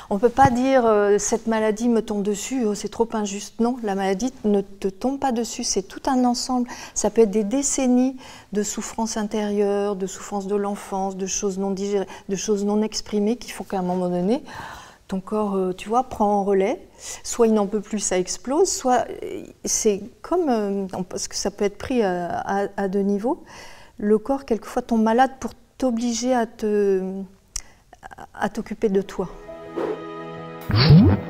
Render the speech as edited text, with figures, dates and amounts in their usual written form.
On ne peut pas dire cette maladie me tombe dessus, oh, c'est trop injuste. Non, la maladie ne te tombe pas dessus, c'est tout un ensemble. Ça peut être des décennies de souffrances intérieures, de souffrances de l'enfance, de choses non digérées, de choses non exprimées qui font qu'à un moment donné, ton corps, tu vois, prend en relais. Soit il n'en peut plus, ça explose, soit c'est comme, parce que ça peut être pris à deux niveaux, le corps quelquefois tombe malade pour t'obliger à t'occuper de toi.